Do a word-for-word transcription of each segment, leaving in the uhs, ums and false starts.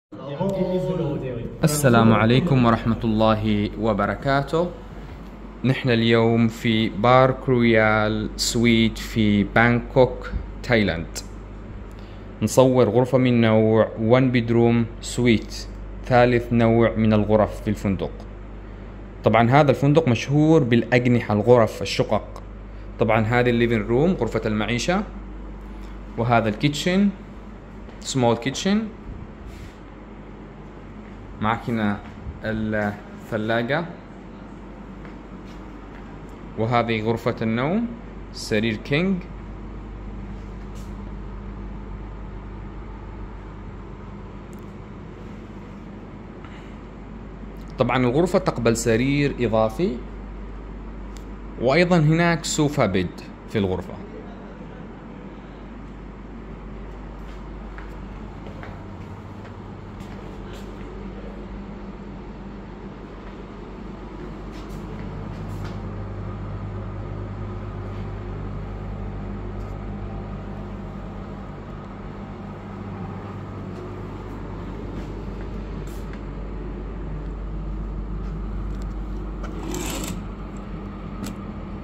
السلام عليكم ورحمة الله وبركاته. نحن اليوم في بارك رويال سويت في بانكوك تايلاند، نصور غرفة من نوع one bedroom سويت، ثالث نوع من الغرف في الفندق. طبعا هذا الفندق مشهور بالأجنحة، الغرف الشقق. طبعا هذه الليفين روم غرفة المعيشة، وهذا الكيتشن سمول كيتشن، معك هنا الثلاجة، وهذه غرفة النوم، سرير كينج. طبعا الغرفة تقبل سرير إضافي، وأيضا هناك سوفا بيد في الغرفة.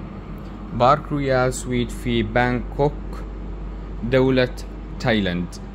بارك رويال سويت في بانكوك، دولة تايلاند.